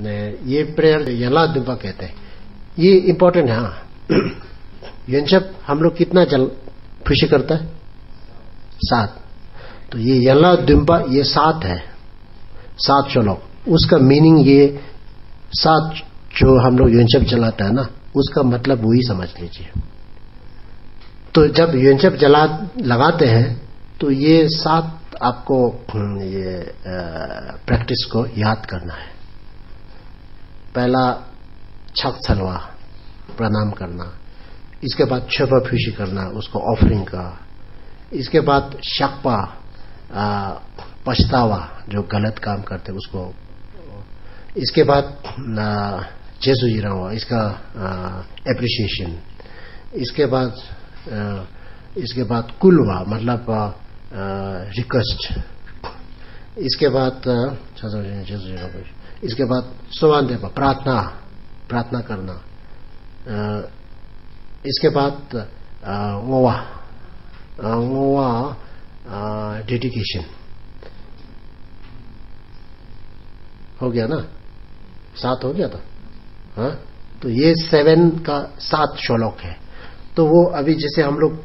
ये प्रेयर यला दुम्बा कहते हैं। ये इंपॉर्टेंट है। हाँ, यंचप हम लोग कितना जल खुशी करता है? 7। तो ये यला दुम्बा ये 7 है, 7 श्लोक। उसका मीनिंग ये 7 जो हम लोग यंचप जलाता है ना, उसका मतलब वही समझ लीजिए। तो जब यंचप जला लगाते हैं तो ये 7 आपको ये प्रैक्टिस को याद करना है। पहला छक छलवा प्रणाम करना, इसके बाद छपा फूसी करना, उसको ऑफरिंग का। इसके बाद शकपा पछतावा, जो गलत काम करते उसको। इसके बाद जेसुजीरा हुआ, इसका एप्रिसिएशन। इसके बाद कुलवा मतलब रिक्वेस्ट। इसके बाद सोवानदेवा प्रार्थना करना। इसके बाद ngowa डेडिकेशन हो गया ना, 7 हो गया था। हाँ, तो ये 7 का 7 श्लोक है। तो वो अभी जैसे हम लोग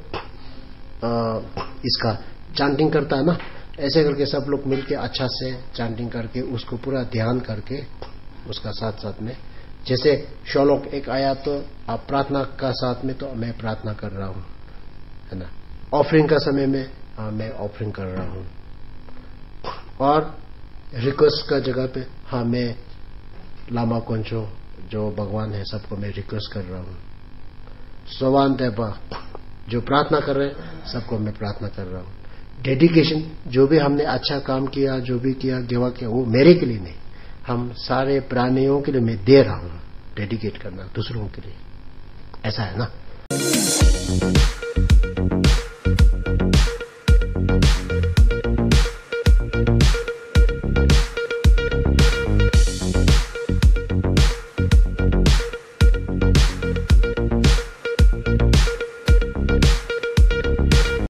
इसका चांटिंग करता है ना, ऐसे करके सब लोग मिलके अच्छा से चांटिंग करके उसको पूरा ध्यान करके उसका साथ साथ में, जैसे श्लोक 1 आया तो आप प्रार्थना का साथ में, तो मैं प्रार्थना कर रहा हूं, है ना। ऑफरिंग का समय में मैं ऑफरिंग कर रहा हूं, और रिक्वेस्ट का जगह पे मैं लामा कोंचो जो भगवान है सबको मैं रिक्वेस्ट कर रहा हूं। सोवान देवा जो प्रार्थना कर रहे हैं सबको मैं प्रार्थना कर रहा हूं। डेडिकेशन, जो भी हमने अच्छा काम किया, जो भी किया सेवा किया, वो मेरे के लिए नहीं, हम सारे प्राणियों के लिए मैं दे रहा हूं। डेडिकेट करना दूसरों के लिए, ऐसा है ना।